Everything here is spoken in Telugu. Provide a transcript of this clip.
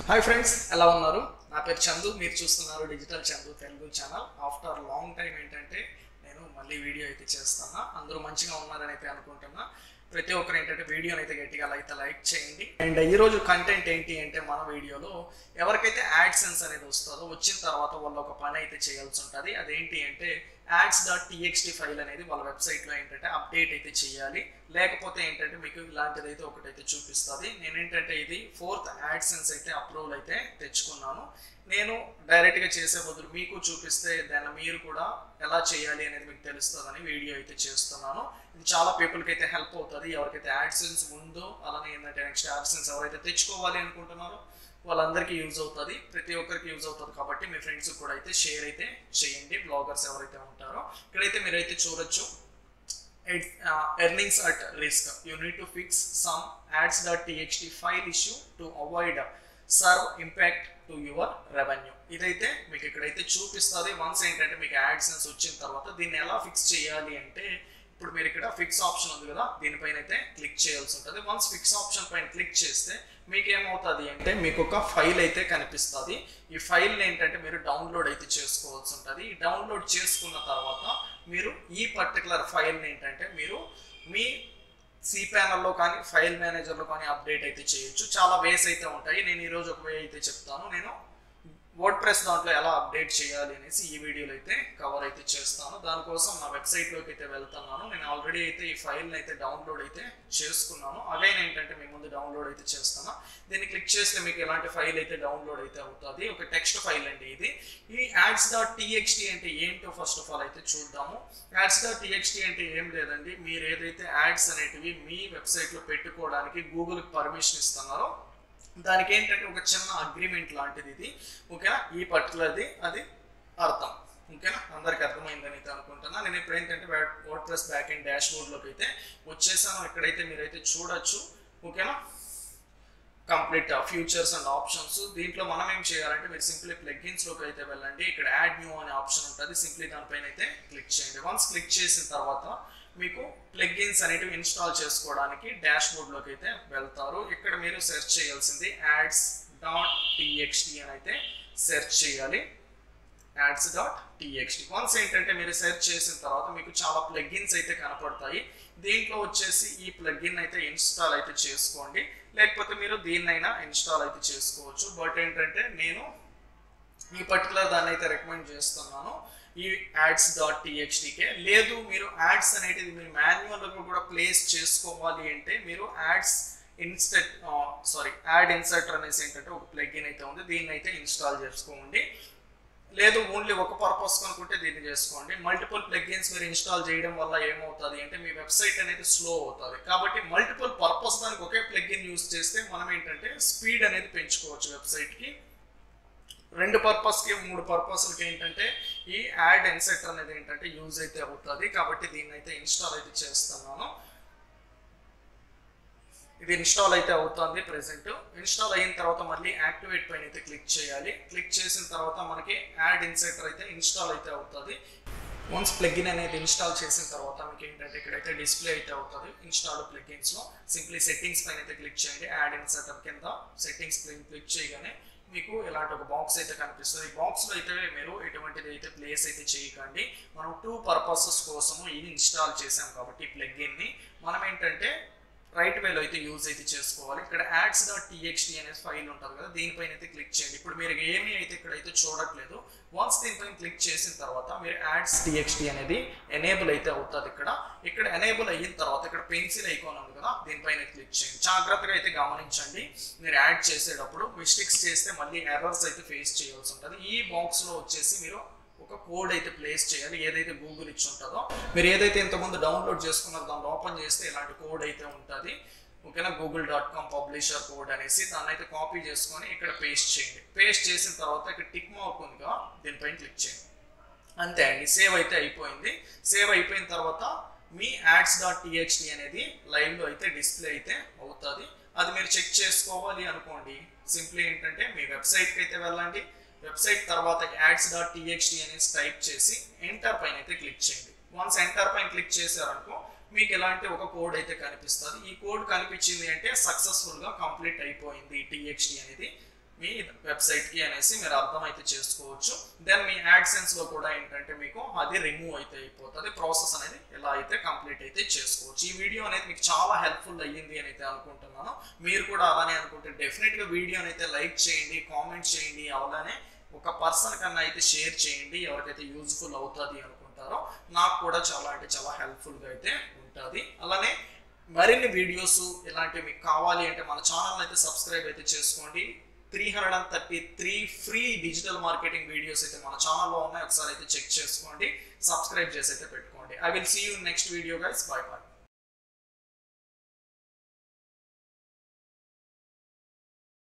హాయ్ ఫ్రెండ్స్, ఎలా ఉన్నారు? నా పేరు చందు. మీరు చూస్తున్నారు digital Chandu Telugu channel. After long time ఏంటంటే నేను మళ్ళీ వీడియో అయితే చేస్తాను. అందరూ మంచిగా ఉన్నారని అయితే అనుకుంటున్నా. ప్రతి ఒక్కరు ఏంటంటే వీడియోని అయితే గట్టిగా లైక్ చేయండి. అండ్ ఈరోజు కంటెంట్ ఏంటి అంటే మన వీడియోలో ఎవరికైతే యాడ్సెన్స్ అనేది వస్తుందో వచ్చిన తర్వాత వాళ్ళు ఒక పని అయితే చేయాల్సి ఉంటుంది. అదేంటి అంటే ads.txt ఫైల్ అనేది వాళ్ళ వెబ్సైట్లో ఏంటంటే అప్డేట్ అయితే చేయాలి. లేకపోతే ఏంటంటే మీకు ఇలాంటిది అయితే ఒకటైతే చూపిస్తుంది. నేను ఏంటంటే ఇది 4th యాడ్సెన్స్ అయితే అప్రూవల్ అయితే తెచ్చుకున్నాను. నేను డైరెక్ట్గా చేసే బదులు మీకు చూపిస్తే దాన్ని మీరు కూడా ఎలా చేయాలి అనేది మీకు తెలుస్తుందని వీడియో అయితే చేస్తున్నాను. ఇది చాలా పీపుల్కి అయితే హెల్ప్ అవుతుంది. ఎవరికైతే యాడ్సెన్స్ ఉందో అలానే ఏంటంటే నెక్స్ట్ యాడ్సెన్స్ ఎవరైతే తెచ్చుకోవాలి అనుకుంటున్నారో వాళ్ళందరికీ యూజ్ అవుతుంది. ప్రతి ఒక్కరికి యూజ్ అవుతుంది కాబట్టి మీ ఫ్రెండ్స్ కూడా అయితే షేర్ అయితే చేయండి. బ్లాగర్స్ ఎవరైతే ఉంటారో ఇక్కడైతే మీరైతే చూడొచ్చు. Earnings at risk. You need to fix some ads.txt file issue to avoid serve impact to your revenue. ఇదైతే మీకు ఇక్కడైతే చూపిస్తుంది. వన్స్ ఏంటంటే మీకు యాడ్సెన్స్ వచ్చిన తర్వాత దీన్ని ఎలా ఫిక్స్ చేయాలి అంటే ఇప్పుడు మీరు ఇక్కడ ఫిక్స్ ఆప్షన్ ఉంది కదా, దీనిపైన అయితే క్లిక్ చేయాల్సి ఉంటుంది. వన్స్ ఫిక్స్ ఆప్షన్ పైన క్లిక్ చేస్తే మీకు ఏమవుతుంది అంటే మీకు ఒక ఫైల్ అయితే కనిపిస్తుంది. ఈ ఫైల్ని ఏంటంటే మీరు డౌన్లోడ్ అయితే చేసుకోవాల్సి ఉంటుంది. ఈ డౌన్లోడ్ చేసుకున్న తర్వాత మీరు ఈ పర్టికులర్ ఫైల్ని ఏంటంటే మీరు మీ సి ప్యానల్లో కానీ ఫైల్ మేనేజర్లో కానీ అప్డేట్ అయితే చేయొచ్చు. చాలా వేస్ అయితే ఉంటాయి. నేను ఈరోజు ఒక వే అయితే చెప్తాను. నేను వర్డ్ప్రెస్ దాంట్లో ఎలా అప్డేట్ చేయాలి అనేసి ఈ వీడియోలో అయితే కవర్ అయితే చేస్తాను. దానికోసం నా వెబ్సైట్లోకి అయితే వెళ్తున్నాను. నేను ఆల్రెడీ అయితే ఈ ఫైల్ని అయితే డౌన్లోడ్ అయితే చేసుకున్నాను. అగైన్ ఏంటంటే మీ ముందు డౌన్లోడ్ అయితే చేస్తాను. దీన్ని క్లిక్ చేస్తే మీకు ఎలాంటి ఫైల్ అయితే డౌన్లోడ్ అయితే అవుతుంది. ఒక టెక్స్ట్ ఫైల్ అండి ఇది. ఈ ads.txt అంటే ఏంటో ఫస్ట్ ఆఫ్ ఆల్ అయితే చూద్దాము. ads.txt అంటే ఏం లేదండి, మీరు ఏదైతే యాడ్స్ అనేటివి మీ వెబ్సైట్లో పెట్టుకోవడానికి గూగుల్కి పర్మిషన్ ఇస్తున్నారో దానికి ఏంటంటే ఒక చిన్న అగ్రిమెంట్ లాంటిది ఇది. ఓకేనా? ఈ పర్టికులర్ది అది అర్థం. ఓకేనా? అందరికి అర్థమైందని అయితే అనుకుంటున్నా. నేను ఇప్పుడు ఏంటంటే వర్డ్ప్రెస్ బ్యాక్ అండ్ డాష్ బోర్డ్లోకి అయితే వచ్చేసాను. ఇక్కడైతే మీరైతే చూడొచ్చు. ఓకేనా? Complete features and options. దీంట్లో మనం ఏం చేయాలంటే మీరు సింప్లీ ప్లగ్గిన్స్లోకి అయితే వెళ్ళండి. ఇక్కడ యాడ్ న్యూ అనే ఆప్షన్ ఉంటుంది. సింప్లీ దానిపైన అయితే క్లిక్ చేయండి. వన్స్ క్లిక్ చేసిన తర్వాత మీకు ప్లగ్గిన్స్ అనేటివి ఇన్స్టాల్ చేసుకోవడానికి డాష్ బోర్డ్లోకి అయితే వెళ్తారు. ఇక్కడ మీరు సెర్చ్ చేయాల్సింది ads.txt అని అయితే సెర్చ్ చేయాలి. ads.txt. వన్స్ ఏంటంటే మీరు సెర్చ్ చేసిన తర్వాత మీకు చాలా ప్లగ్గిన్స్ అయితే కనపడతాయి. దీంట్లో వచ్చేసి ఈ ప్లగ్గిన్ అయితే ఇన్స్టాల్ అయితే చేసుకోండి. లేకపోతే మీరు దీన్నైనా ఇన్స్టాల్ అయితే చేసుకోవచ్చు. బట్ ఏంటంటే నేను ఈ పర్టికులర్ దాన్ని అయితే రికమెండ్ చేస్తున్నాను ఈ ads.txtకే. లేదు మీరు యాడ్స్ అనేది మీరు మాన్యువల్గా కూడా ప్లేస్ చేసుకోవాలి అంటే మీరు యాడ్ ఇన్సర్టర్ అనేసి ఏంటంటే ఒక ప్లగ్గిన్ అయితే ఉంది. దీన్ని అయితే ఇన్స్టాల్ చేసుకోండి. లేదు ఓన్లీ ఒక పర్పస్ అనుకుంటే దీన్ని చేసుకోండి. మల్టిపుల్ ప్లగ్గిన్స్ మీరు ఇన్స్టాల్ చేయడం వల్ల ఏమవుతుంది అంటే మీ వెబ్సైట్ అనేది స్లో అవుతుంది. కాబట్టి మల్టిపుల్ పర్పస్ దానికి ఒకే ప్లగ్గిన్ యూజ్ చేస్తే మనం ఏంటంటే స్పీడ్ అనేది పెంచుకోవచ్చు వెబ్సైట్కి. 2 పర్పస్కి 3 పర్పస్లకి ఏంటంటే ఈ యాడ్ ఇన్సర్టర్ అనేది ఏంటంటే యూజ్ అయితే అవుతుంది. కాబట్టి దీన్ని అయితే ఇన్స్టాల్ అయితే చేస్తున్నాను. ఇది ఇన్స్టాల్ అయితే అవుతుంది ప్రెసెంట్. ఇన్స్టాల్ అయిన తర్వాత మళ్ళీ యాక్టివేట్ పైన అయితే క్లిక్ చేయాలి. క్లిక్ చేసిన తర్వాత మనకి యాడ్ ఇన్సర్టర్ అయితే ఇన్స్టాల్ అయితే అవుతుంది. వన్స్ ప్లగ్గిన్ అనేది ఇన్స్టాల్ చేసిన తర్వాత మీకు ఏంటంటే ఇక్కడైతే డిస్ప్లే అయితే అవుతుంది ఇన్స్టాల్ ప్లగ్గిన్స్లో. సింప్లీ సెట్టింగ్స్ పైన అయితే క్లిక్ చేయండి. యాడ్ ఇన్సర్టర్ కింద సెట్టింగ్స్ క్లిక్ చేయగానే మీకు ఇలాంటి ఒక బాక్స్ అయితే కనిపిస్తుంది. ఈ బాక్స్లో అయితే మీరు ఎటువంటిది అయితే ప్లేస్ అయితే చేయకండి. మనం 2 పర్పసెస్ కోసము ఇది ఇన్స్టాల్ చేసాం కాబట్టి ఈ ప్లగ్గిన్ని మనం ఏంటంటే రైట్ వేలో అయితే యూజ్ అయితే చేసుకోవాలి. ఇక్కడ ads.txt అనే ఫైల్ ఉంటుంది కదా, దీనిపైన అయితే క్లిక్ చేయండి. ఇప్పుడు మీరు ఏమీ అయితే ఇక్కడైతే చూడట్లేదు. వన్స్ దీనిపైన క్లిక్ చేసిన తర్వాత మీరు ads.txt అనేది ఎనేబుల్ అయితే అవుతుంది. ఇక్కడ ఎనేబుల్ అయిన తర్వాత ఇక్కడ పెన్సిల్ ఐకాన్ ఉంది కదా, దీనిపైన క్లిక్ చేయండి. జాగ్రత్తగా అయితే గమనించండి. మీరు యాడ్ చేసేటప్పుడు మిస్టేక్స్ చేస్తే మళ్ళీ ఎర్రర్స్ అయితే ఫేస్ చేయాల్సి ఉంటుంది. ఈ బాక్స్లో వచ్చేసి మీరు ఒక కోడ్ అయితే ప్లేస్ చేయాలి. ఏదైతే గూగుల్ ఇచ్చి ఉంటుందో మీరు ఏదైతే ఇంతకుముందు డౌన్లోడ్ చేసుకున్నారో దాన్ని ఓపెన్ చేస్తే ఇలాంటి కోడ్ అయితే ఉంటుంది. ఓకేనా? google.com పబ్లిషర్ కోడ్ అనేసి దాన్ని అయితే కాపీ చేసుకొని ఇక్కడ పేస్ట్ చేయండి. పేస్ట్ చేసిన తర్వాత ఇక్కడ టిక్ మార్క్ ఉందిగా, దీనిపైన క్లిక్ చేయండి. అంతే అండి, సేవ్ అయితే అయిపోయింది. సేవ్ అయిపోయిన తర్వాత మీ ads.txt అనేది లైవ్లో అయితే డిస్ప్లే అయితే అవుతుంది. అది మీరు చెక్ చేసుకోవాలి అనుకోండి. సింప్లీ ఏంటంటే మీ వెబ్సైట్కి అయితే వెళ్ళండి. వెబ్సైట్ తర్వాత ads.txt అనేసి టైప్ చేసి ఎంటర్ పైన అయితే క్లిక్ చేయండి. వన్స్ ఎంటర్ పైన క్లిక్ చేశారనుకో మీకు ఎలాంటి ఒక కోడ్ అయితే కనిపిస్తుంది. ఈ కోడ్ కనిపించింది అంటే సక్సెస్ఫుల్గా కంప్లీట్ అయిపోయింది txt అనేది. మీ వెబ్సైట్కి అనేసి మీరు అర్థమైతే చేసుకోవచ్చు. దెన్ మీ యాడ్సెన్స్లో కూడా ఏంటంటే మీకు అది రిమూవ్ అయితే అయిపోతుంది. ప్రాసెస్ అనేది ఎలా అయితే కంప్లీట్ అయితే చేసుకోవచ్చు. ఈ వీడియో అనేది మీకు చాలా హెల్ప్ఫుల్ అయ్యింది అని అయితే అనుకుంటున్నాను. మీరు కూడా అలానే అనుకుంటే డెఫినెట్గా వీడియోని అయితే లైక్ చేయండి, కామెంట్ చేయండి, అలానే ఒక పర్సన్ కన్నా అయితే షేర్ చేయండి ఎవరికైతే యూజ్ఫుల్ అవుతుంది అనుకుంటారో. నాకు కూడా చాలా అంటే చాలా హెల్ప్ఫుల్గా అయితే ఉంటుంది. అలానే మరిన్ని వీడియోస్ ఇలాంటివి మీకు కావాలి అంటే మన ఛానల్ అయితే సబ్స్క్రైబ్ అయితే చేసుకోండి. 333 ఫ్రీ డిజిటల్ మార్కెటింగ్ వీడియోస్ అయితే మన ఛానల్లో ఉన్నాయి. ఒకసారి అయితే చెక్ చేసుకోండి, సబ్స్క్రైబ్ చేసి అయితే పెట్టుకోండి. I will see you next video guys. Bye by.